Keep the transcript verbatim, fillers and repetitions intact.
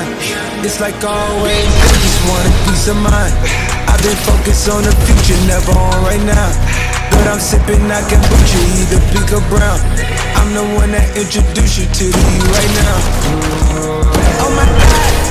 time. It's like always, they just want a piece of mind. I've been focused on the future, never on right now. But I'm sipping, I can put you either pink or brown. I'm the one that introduced you to the you right now. Oh my God.